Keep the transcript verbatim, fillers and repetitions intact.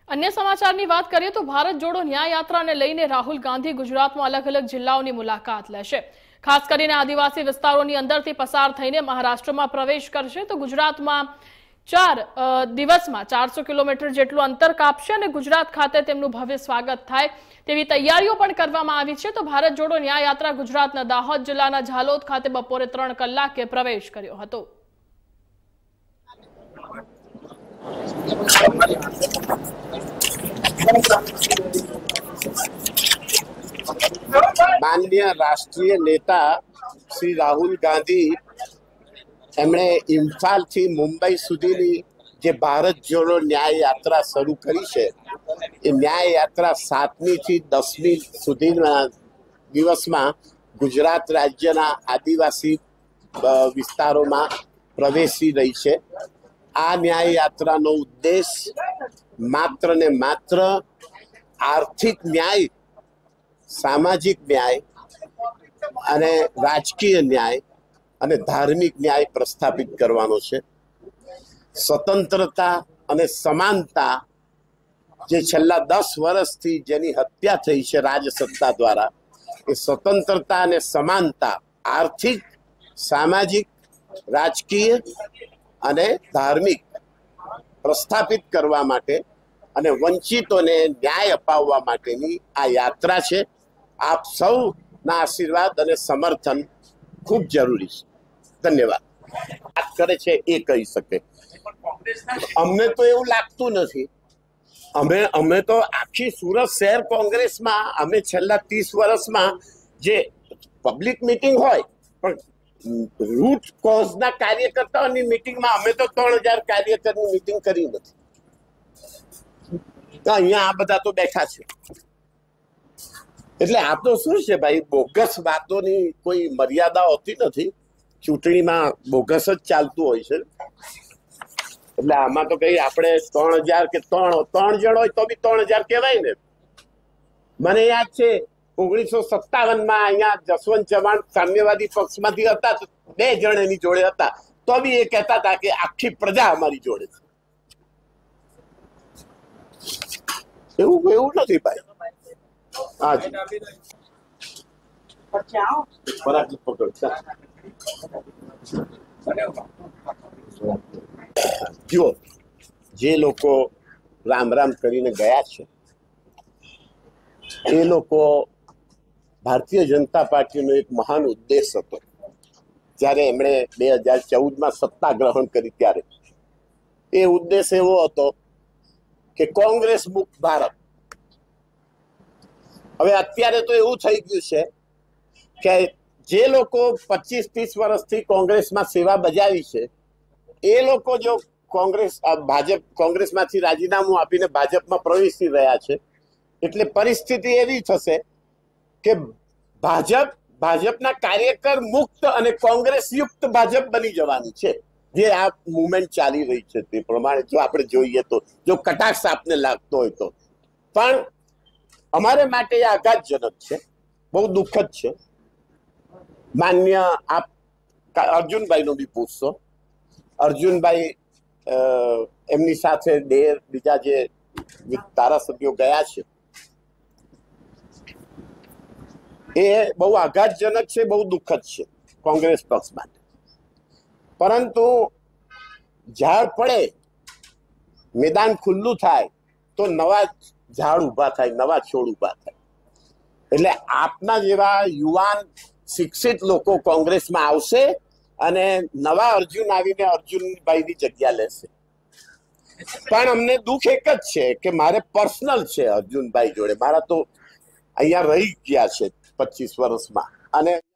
अन्य समाचारनी વાત કરીએ તો ભારત જોડો ન્યાય યાત્રાને લઈને રાહુલ ગાંધી ગુજરાતમાં અલગ અલગ જિલ્લાઓની મુલાકાત લેશે। ખાસ કરીને આદિવાસી વિસ્તારોની અંદરથી પસાર થઈને મહારાષ્ટ્રમાં પ્રવેશ કરશે તો ગુજરાતમાં ચાર દિવસમાં ચારસો કિલોમીટર જેટલું અંતર કાપશે અને ગુજરાત ખાતે તેમનું ભવ્ય સ્વાગત થાય તેવી તૈયારીઓ પણ કરવામાં આવી છે। તો ભારત જોડો ન્યાય યાત્રા ગુજરાતના દાહોદ જિલ્લાના ઝાલોદ ખાતે બપોરે ત્રણ કલાકે પ્રવેશ કર્યો હતો। माननीय राष्ट्रीय नेता श्री राहुल गांधी एमणे इम्फाल थी मुंबई सुधीनी जे भारत जोड़ो न्याय यात्रा शुरू करी है। ए न्याय यात्रा सातमी थी दसमी सुधीना दिवस में गुजरात राज्यना आदिवासी विस्तारों में प्रवेशी रही है। आ न्याय यात्रा नो उद्देश्य मात्र ने मात्र आर्थिक न्याय, सामाजिक न्याय अने राजकीय न्याय अने धार्मिक न्याय प्रस्थापित करवानो छे। स्वतंत्रता अने समानता जे छेल्ला दस वर्षथी जेनी हत्या थई छे राजसत्ता द्वारा, ए स्वतंत्रता अने समानता आर्थिक, सामाजिक, राजकीय अने धार्मिक प्रस्थापित करवा माटे अने वंचितोने न्याय अपाववा माटेनी आ यात्रा छे। आप सौ ना आशीर्वाद अने समर्थन खूब जरूरी है। धन्यवाद। बात करे छे ए कही सके, अमने तो एवं लागतुं नथी। अमे अमे तो आखी सूरत शहर कांग्रेस में अमे छेल्ला तीस वर्ष में जे पब्लिक मीटिंग होय पण रूट कॉज ना कार्यकर्ताओनी मीटिंग में अमे तो त्रण हजार कार्यकर्तानी मीटिंग करी नथी। तो अहींया आ बधा तो बैठा छे એટલે આ તો શું છે ભાઈ, બોગસ વાતોની કોઈ મર્યાદા હોતી નથી। ચૂંટણીમાં બોગસ જ ચાલતું હોય છે। એટલે આમાં તો કઈ આપણે ત્રણ હજાર કે ત્રણ ત્રણ જણ હોય તો બી ત્રણ હજાર કહેવાય ને। મને યાદ છે ઓગણીસો સત્તાવન માં અહીંયા જસવંત ચૌહાણ સામ્યવાદી પક્ષમાંથી હતા, બે જણ એની જોડે હતા, તો બી એ કહેતા હતા કે આખી પ્રજા અમારી જોડે છે। એવું એવું નથી ભાઈ। आज जो जे लोको राम राम करीने गया छे ए लोको भारतीय जनता पार्टी नो एक महान उद्देश्य हतो। ज्यारे एमणे दो हज़ार चौदह में सत्ता ग्रहण करी त्यारे ए उद्देश्य एवो हतो के कांग्रेस मुक्त भारत। હવે અત્યારે તો એવું થઈ ગયું છે કે જે લોકો પચીસ ત્રીસ વર્ષથી કોંગ્રેસમાં સેવા બજાવી છે એ લોકો જો કોંગ્રેસ ભાજપ કોંગ્રેસમાંથી રાજીનામું આપીને ભાજપમાં પ્રવેશી રહ્યા છે, એટલે પરિસ્થિતિ એવી થશે કે ભાજપ ભાજપના કાર્યકર મુક્ત અને કોંગ્રેસ યુક્ત ભાજપ બની જવાની છે। જે આ મુવમેન્ટ ચાલી રહી છે તે પ્રમાણે જો આપણે જોઈએ તો જો કટાક્ષ આપને લાગતો હોય તો પણ अमारे माटे आघातजनक है, बहुत दुखद है। मान्य आप अर्जुन भाई नो भी पूछो, अर्जुन भाई एमनी साथे देर बीजा जे धारासभ्यो गया है ए बहु आघातजनक है, बहु दुखद है कांग्रेस पक्ष माटे। परंतु झाड़ पड़े, मैदान खुल्लू थाय तो नवा झाड़ उभा थाय, नवा छोड़ उभा थाय। એટલે આપના જેવા યુવાન શિક્ષિત લોકો કોંગ્રેસમાં આવશે અને નવા અર્જુન આવીને અર્જુનભાઈની જગ્યા લેશે। પણ અમને દુઃખ એક જ છે કે મારે પર્સનલ છે અર્જુનભાઈ જોડે, મારા તો અહીંયા રહી ગયા છે પચીસ વર્ષમાં અને